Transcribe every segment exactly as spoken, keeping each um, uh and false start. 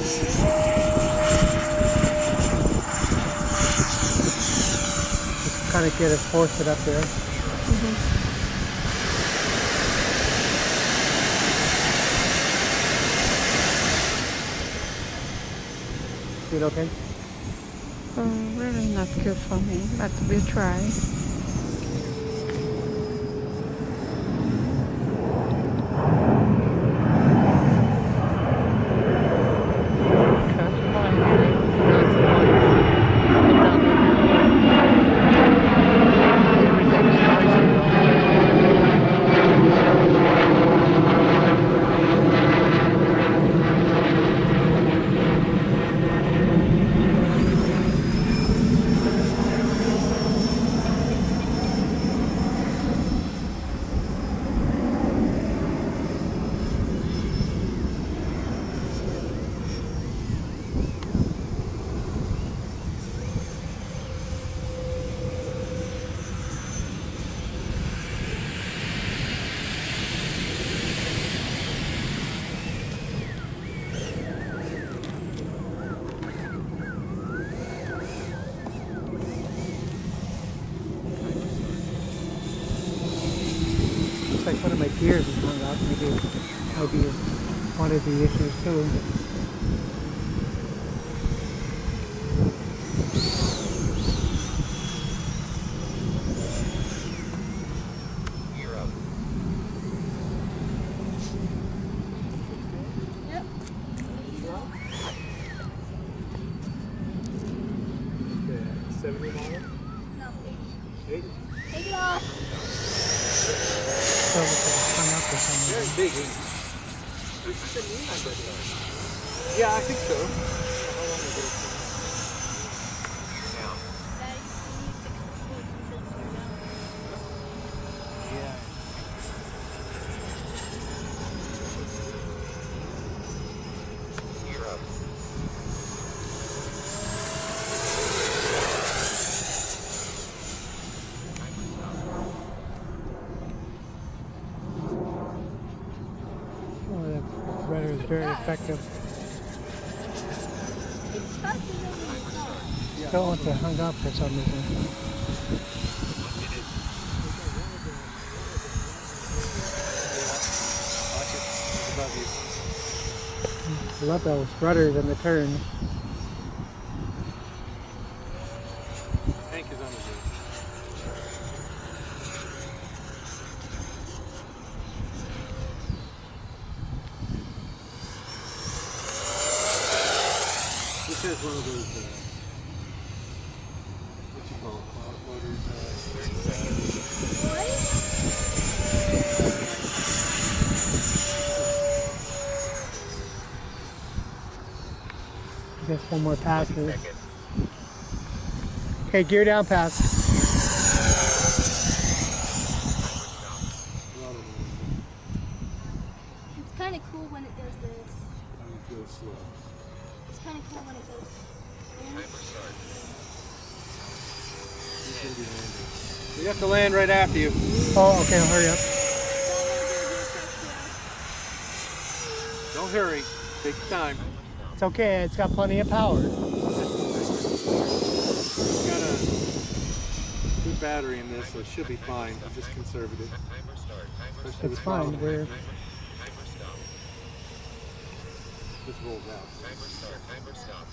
Just kind of get it, force it up there. Mm-hmm. Feel okay? Oh, really not good for me, but we'll try. Like one of my gears is hung up. Maybe that'll be one of the issues too. Gear up. Yep. Okay, seventy model? No, eighty. eighty? Take it off. So it's hung up or something. Very big. Yeah, I think so. Now. Daddy, can you fix the screws? He says they're down. Yeah. Gear up. Oh, that rudder is very effective. It's faster than we thought. Don't want to hung up for some reason. I love those rudders and the turns. Tank is on the roof. This is one of those, uh, what you call it, cloud motors, uh, What? I guess one more pass here. Okay, gear down pass. It's kind of cool when it does this. I mean, it goes slow. It's kind of cool when it goes. It's gonna be handy. We have to land right after you. Oh, okay, hurry up. Don't hurry. Take your time. It's okay, it's got plenty of power. It's got a good battery in this, so it should be fine. It's just conservative. Especially It's with fine. power. We're, This rolls out. Timer start. Timer stop.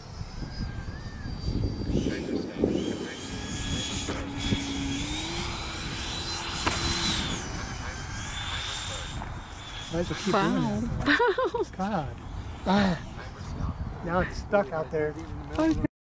why does it keep Wow. doing that? God. Ah. Now it's stuck out there. Oh,